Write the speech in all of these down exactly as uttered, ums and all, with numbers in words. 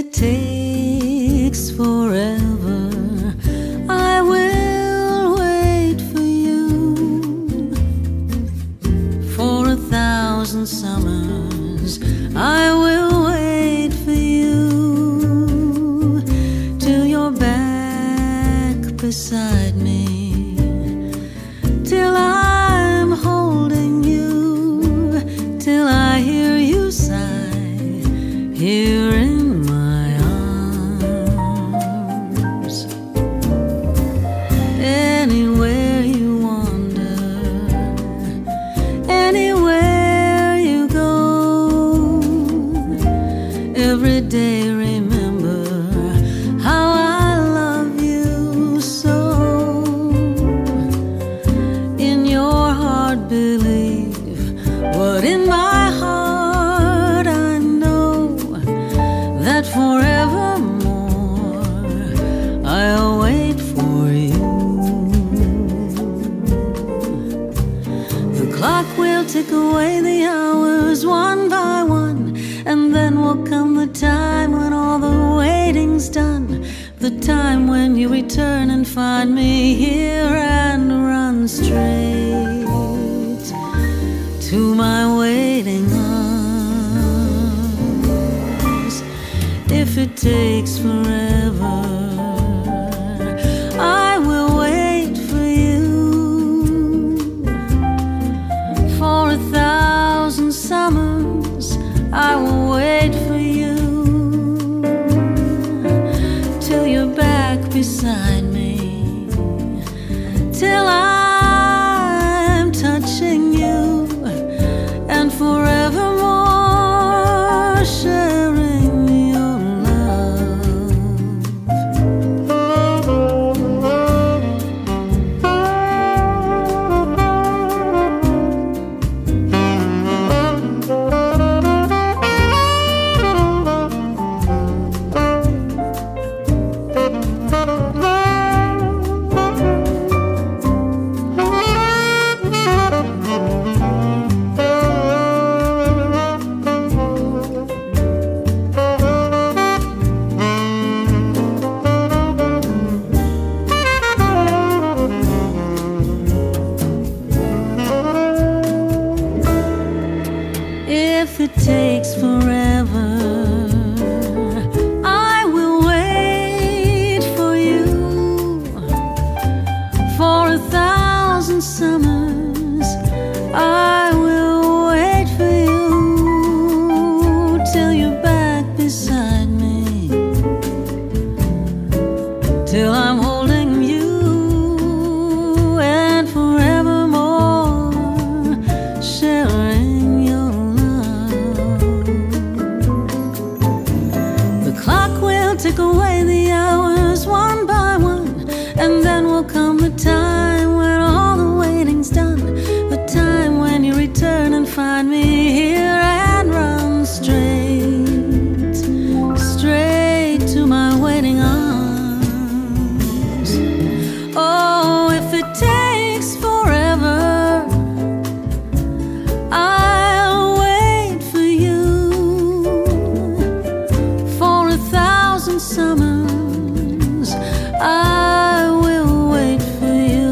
it takes forever, I will wait for you. For a thousand summers, I will wait for you. Till you're back beside me, till I'm holding you, till I hear you sigh here in my arms. Anywhere you wander, anywhere you go, every day remember how I love you so. In your heart believe what in my heart I know, that forevermore I'll wait for you. The clock will tick away the hours one by one, and then will come the time when all the waiting's done. The time when you return and find me here and run straight to my waiting arms. If it takes forever, I will wait for you. For a thousand summers, I will wait for you. Till you're back beside me, till I'm touching you, and forevermore sharing your If it takes forever, I will wait for you. For a thousand summers, I will wait for you. Till you're back beside me, till I'm holding you, and forevermore sharing. Tick away the hours one by one, and then will come the time when all the waiting's done. The time when you return and find me here and run straight, straight to my waiting arms. Oh, if it takes forever, I'll wait for you. For a thousand summers, I will wait for you.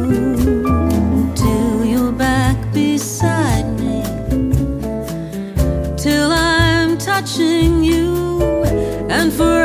Till you're back beside me, till I'm touching you, and forever